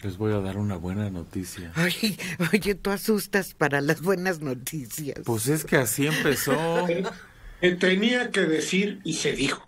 Les voy a dar una buena noticia. Ay, oye, tú asustas para las buenas noticias. Pues es que así empezó. Tenía que decir y se dijo.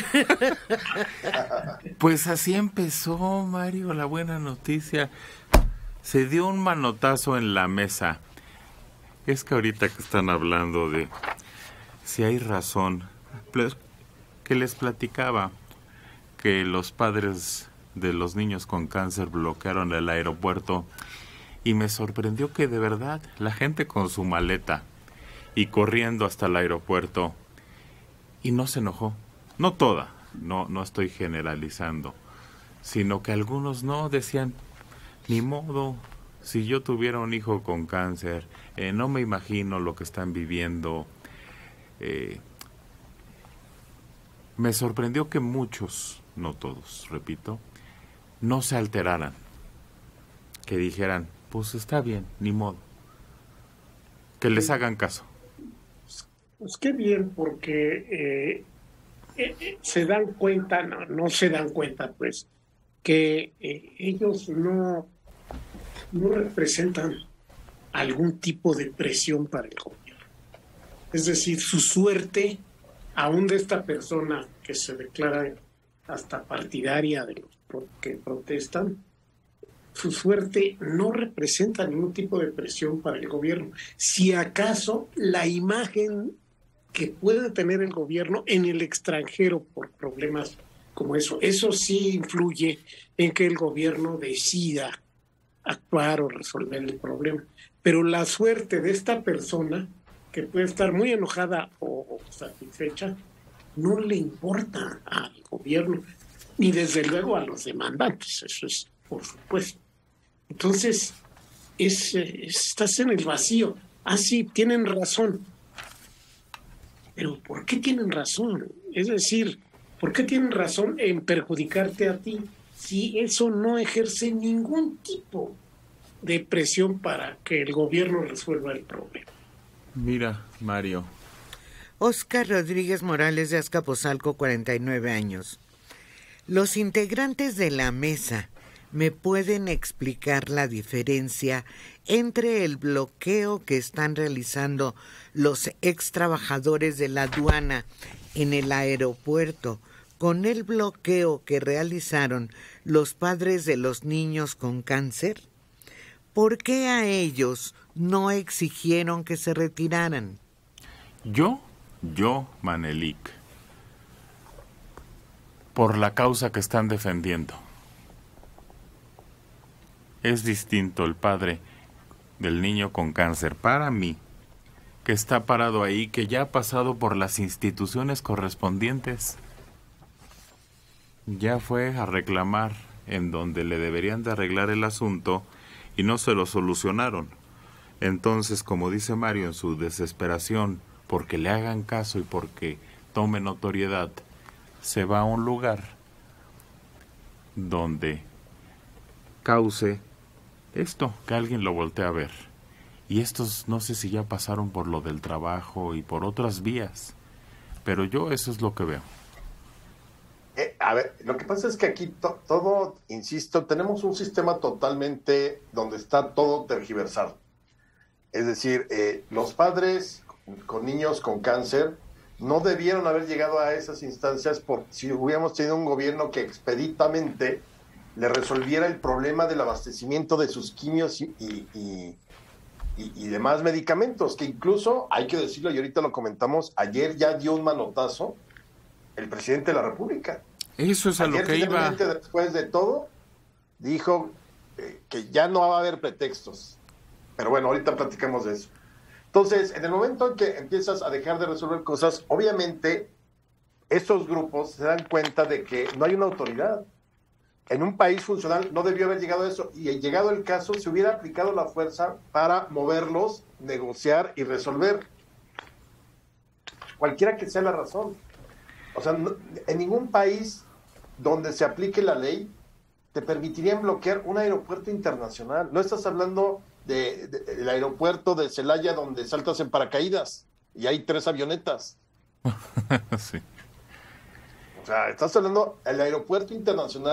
Pues así empezó, Mario, la buena noticia. Se dio un manotazo en la mesa. Es que ahorita que están hablando de si hay razón, que les platicaba que los padres de los niños con cáncer bloquearon el aeropuerto y me sorprendió que de verdad la gente con su maleta y corriendo hasta el aeropuerto y no se enojó. No toda, no estoy generalizando, sino que algunos no decían, ni modo, si yo tuviera un hijo con cáncer, no me imagino lo que están viviendo. Me sorprendió que muchos, no todos, repito, no se alteraran, que dijeran, pues está bien, ni modo, que les hagan caso. Pues qué bien, porque se dan cuenta, no se dan cuenta, pues, que ellos no representan algún tipo de presión para el gobierno. Es decir, su suerte, aún de esta persona que se declara hasta partidaria de los que protestan, su suerte no representa ningún tipo de presión para el gobierno. Si acaso la imagen que puede tener el gobierno en el extranjero por problemas como eso sí influye en que el gobierno decida actuar o resolver el problema. Pero la suerte de esta persona, que puede estar muy enojada o satisfecha, no le importa al gobierno, ni desde luego a los demandantes, eso es por supuesto. Entonces, estás en el vacío. Ah, sí, tienen razón. Pero ¿por qué tienen razón? Es decir, ¿por qué tienen razón en perjudicarte a ti si eso no ejerce ningún tipo de presión para que el gobierno resuelva el problema? Mira, Mario. Óscar Rodríguez Morales de Azcapotzalco, 49 años. Los integrantes de la mesa me pueden explicar la diferencia entre el bloqueo que están realizando los ex trabajadores de la aduana en el aeropuerto con el bloqueo que realizaron los padres de los niños con cáncer. ¿Por qué a ellos no exigieron que se retiraran? Yo, Manelik, por la causa que están defendiendo. Es distinto el padre del niño con cáncer para mí, que está parado ahí, que ya ha pasado por las instituciones correspondientes. Ya fue a reclamar en donde le deberían de arreglar el asunto y no se lo solucionaron. Entonces, como dice Mario, en su desesperación, porque le hagan caso y porque tome notoriedad, se va a un lugar donde cause esto, que alguien lo voltee a ver. Y estos no sé si ya pasaron por lo del trabajo y por otras vías, pero yo eso es lo que veo. A ver, lo que pasa es que aquí todo, insisto, tenemos un sistema totalmente donde está todo tergiversado. Es decir, los padres con niños con cáncer no debieron haber llegado a esas instancias si hubiéramos tenido un gobierno que expeditamente le resolviera el problema del abastecimiento de sus quimios y demás medicamentos, que incluso, hay que decirlo, y ahorita lo comentamos, ayer ya dio un manotazo el presidente de la República. Eso es a lo que iba. Después de todo, dijo que ya no va a haber pretextos. Pero bueno, ahorita platicamos de eso. Entonces, en el momento en que empiezas a dejar de resolver cosas, obviamente, estos grupos se dan cuenta de que no hay una autoridad. En un país funcional no debió haber llegado a eso, y llegado el caso, se hubiera aplicado la fuerza para moverlos, negociar y resolver. Cualquiera que sea la razón. O sea, en ningún país donde se aplique la ley te permitirían bloquear un aeropuerto internacional. No estás hablando del aeropuerto de Celaya donde saltas en paracaídas y hay 3 avionetas. Sí. O sea, estás hablando del aeropuerto internacional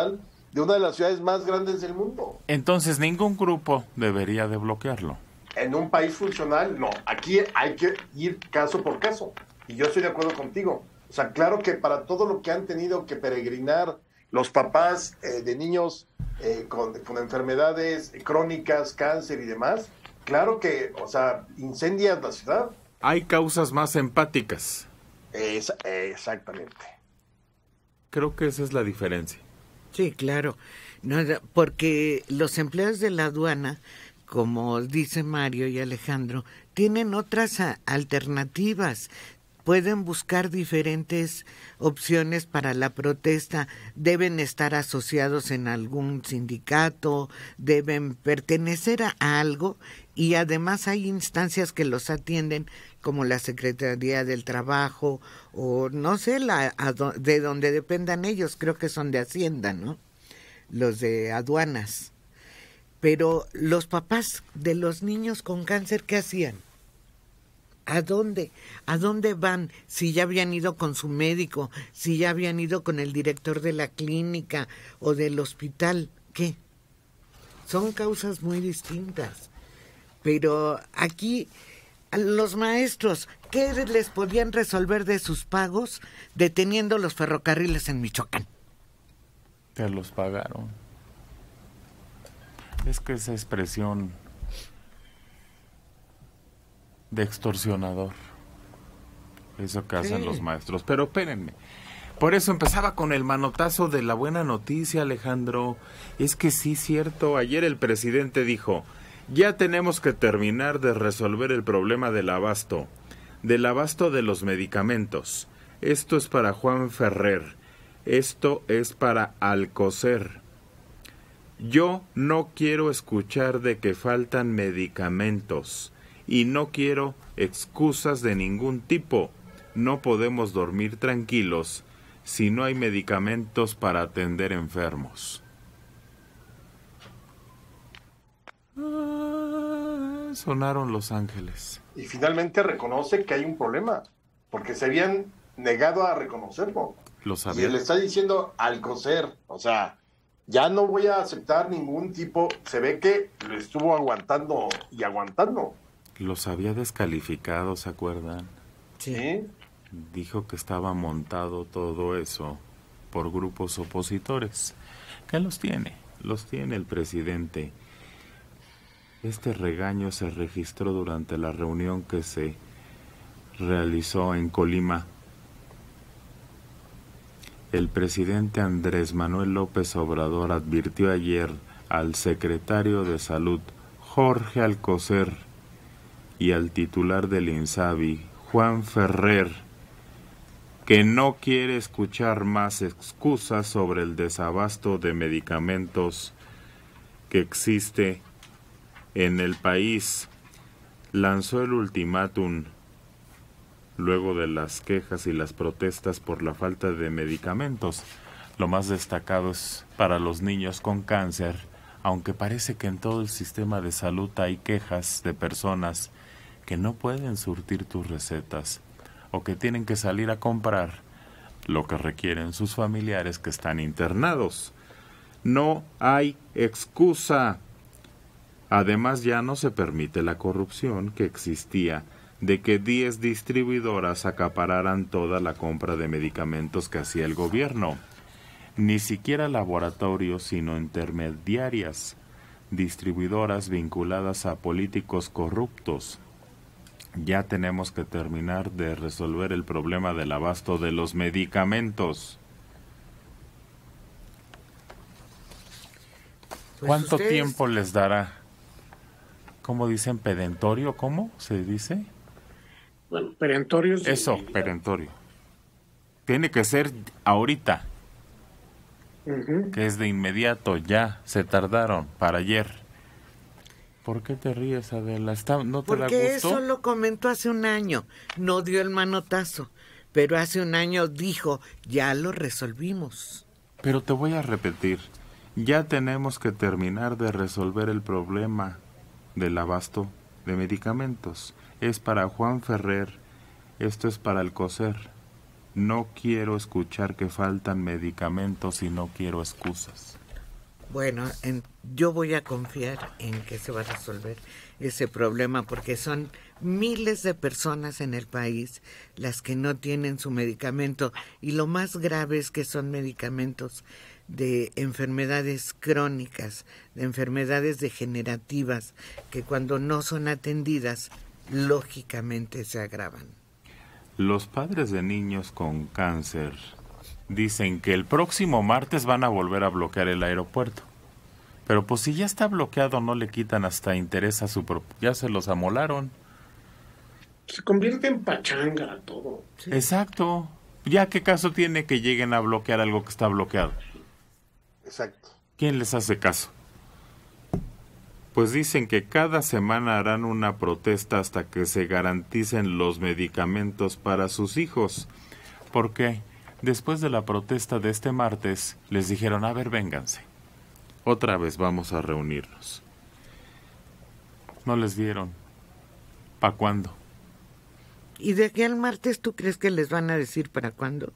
de una de las ciudades más grandes del mundo. Entonces, ningún grupo debería de bloquearlo. En un país funcional, no. Aquí hay que ir caso por caso. Y yo estoy de acuerdo contigo. O sea, claro que para todo lo que han tenido que peregrinar los papás de niños con enfermedades crónicas, cáncer y demás, claro que, o sea, incendias la ciudad. Hay causas más empáticas. Exactamente. Creo que esa es la diferencia. Sí, claro. No, porque los empleados de la aduana, como dice Mario y Alejandro, tienen otras alternativas. Pueden buscar diferentes opciones para la protesta, deben estar asociados en algún sindicato, deben pertenecer a algo, y además hay instancias que los atienden, como la Secretaría del Trabajo o no sé, de donde dependan ellos, creo que son de Hacienda, ¿no? Los de aduanas. Pero los papás de los niños con cáncer, ¿qué hacían? ¿A dónde? ¿A dónde van? Si ya habían ido con su médico, si ya habían ido con el director de la clínica o del hospital, ¿qué? Son causas muy distintas. Pero aquí, a los maestros, ¿qué les podían resolver de sus pagos deteniendo los ferrocarriles en Michoacán? Te los pagaron. Es que esa expresión de extorsionador, eso que hacen los maestros. Pero espérenme, por eso empezaba con el manotazo de la buena noticia, Alejandro. Es que sí, cierto, ayer el presidente dijo: ya tenemos que terminar de resolver el problema del abasto de los medicamentos. Esto es para Juan Ferrer, esto es para Alcocer. Yo no quiero escuchar de que faltan medicamentos. Y no quiero excusas de ningún tipo. No podemos dormir tranquilos si no hay medicamentos para atender enfermos. Sonaron los ángeles. Y finalmente reconoce que hay un problema, porque se habían negado a reconocerlo. Lo sabía. Y le está diciendo Alcocer, o sea, ya no voy a aceptar ningún tipo. Se ve que lo estuvo aguantando y aguantando. Los había descalificado, ¿se acuerdan? Sí. Dijo que estaba montado todo eso por grupos opositores. ¿Qué los tiene? Los tiene el presidente. Este regaño se registró durante la reunión que se realizó en Colima. El presidente Andrés Manuel López Obrador advirtió ayer al secretario de Salud, Jorge Alcocer, y al titular del INSABI, Juan Ferrer, que no quiere escuchar más excusas sobre el desabasto de medicamentos que existe en el país. Lanzó el ultimátum luego de las quejas y las protestas por la falta de medicamentos. Lo más destacado es para los niños con cáncer, aunque parece que en todo el sistema de salud hay quejas de personas que no pueden surtir tus recetas o que tienen que salir a comprar lo que requieren sus familiares que están internados. No hay excusa. Además, ya no se permite la corrupción que existía de que 10 distribuidoras acapararan toda la compra de medicamentos que hacía el gobierno. Ni siquiera laboratorios, sino intermediarias, distribuidoras vinculadas a políticos corruptos. Ya tenemos que terminar de resolver el problema del abasto de los medicamentos. Pues ¿Cuánto ustedes... tiempo les dará? ¿Cómo dicen? ¿Perentorio? ¿Cómo se dice? Bueno, perentorios. Eso, perentorio. Tiene que ser ahorita, que es de inmediato, ya, se tardaron, para ayer. ¿Por qué te ríes, Adela? ¿No te da gusto? Porque eso lo comentó hace un año, no dio el manotazo, pero hace un año dijo, ya lo resolvimos. Pero te voy a repetir, ya tenemos que terminar de resolver el problema del abasto de medicamentos. Es para Juan Ferrer, esto es para Alcocer. No quiero escuchar que faltan medicamentos y no quiero excusas. Bueno, yo voy a confiar en que se va a resolver ese problema porque son miles de personas en el país las que no tienen su medicamento y lo más grave es que son medicamentos de enfermedades crónicas, de enfermedades degenerativas que cuando no son atendidas lógicamente se agravan. Los padres de niños con cáncer dicen que el próximo martes van a volver a bloquear el aeropuerto. Pero pues si ya está bloqueado no le quitan hasta interés a su ya se los amolaron. Se convierte en pachanga todo. Sí. Exacto. ¿Ya qué caso tiene que lleguen a bloquear algo que está bloqueado? Exacto. ¿Quién les hace caso? Pues dicen que cada semana harán una protesta hasta que se garanticen los medicamentos para sus hijos. Porque después de la protesta de este martes, les dijeron, a ver, vénganse. Otra vez vamos a reunirnos. No les dieron. ¿Para cuándo? ¿Y de aquí al martes tú crees que les van a decir para cuándo?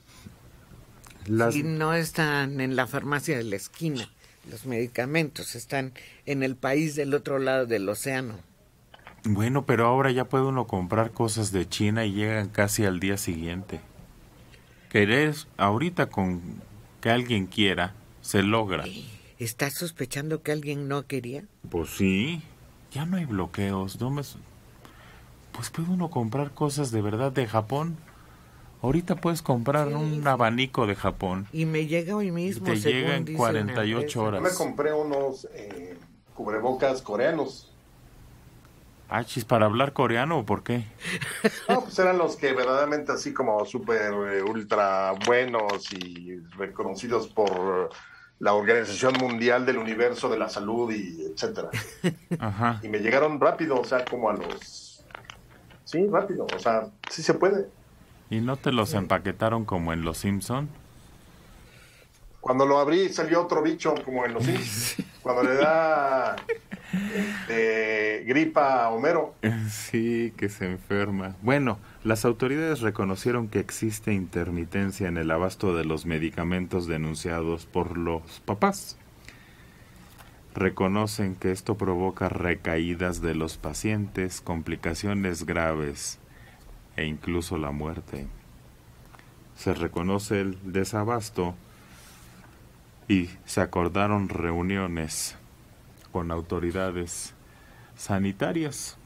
Si no están en la farmacia de la esquina, los medicamentos están en el país del otro lado del océano. Bueno, pero ahora ya puede uno comprar cosas de China y llegan casi al día siguiente. Querer ahorita con que alguien quiera, se logra. ¿Estás sospechando que alguien no quería? Pues sí, ya no hay bloqueos. Pues puede uno comprar cosas de verdad de Japón. Ahorita puedes comprar un abanico de Japón. Y me llega hoy mismo. Te llega en 48 horas. Yo me compré unos cubrebocas coreanos. ¿Chis, para hablar coreano o por qué? No, pues eran los que verdaderamente así como súper ultra buenos y reconocidos por la Organización Mundial del Universo de la Salud y etcétera. Ajá. Y me llegaron rápido, o sea, como a los... Sí, rápido, o sea, sí se puede. ¿Y no te los empaquetaron como en Los Simpson? Cuando lo abrí salió otro bicho como en los Sims. Cuando le da gripa a Homero. Sí, que se enferma. Bueno, las autoridades reconocieron que existe intermitencia en el abasto de los medicamentos denunciados por los papás. Reconocen que esto provoca recaídas de los pacientes, complicaciones graves e incluso la muerte. Se reconoce el desabasto y se acordaron reuniones con autoridades sanitarias.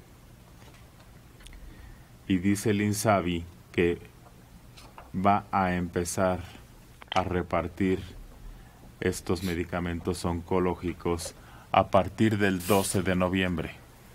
Y dice el INSABI que va a empezar a repartir estos medicamentos oncológicos a partir del 12 de noviembre.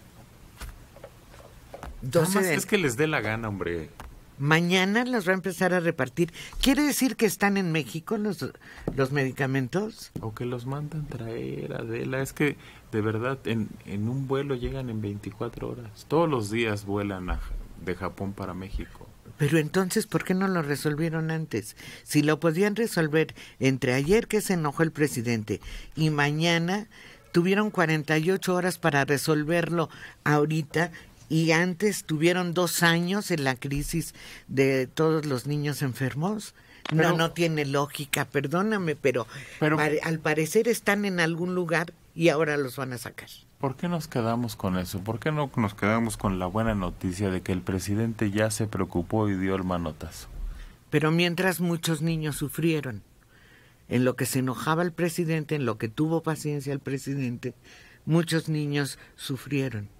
Es que les dé la gana, hombre. Mañana los va a empezar a repartir. ¿Quiere decir que están en México los medicamentos? O que los mandan traer, Adela. Es que, de verdad, en un vuelo llegan en 24 horas. Todos los días vuelan de Japón para México. Pero entonces, ¿por qué no lo resolvieron antes? Si lo podían resolver entre ayer que se enojó el presidente y mañana, tuvieron 48 horas para resolverlo ahorita. Y antes tuvieron 2 años en la crisis de todos los niños enfermos. No tiene lógica, perdóname, pero al parecer están en algún lugar y ahora los van a sacar. ¿Por qué nos quedamos con eso? ¿Por qué no nos quedamos con la buena noticia de que el presidente ya se preocupó y dio el manotazo? Pero mientras muchos niños sufrieron, en lo que se enojaba el presidente, en lo que tuvo paciencia el presidente, muchos niños sufrieron.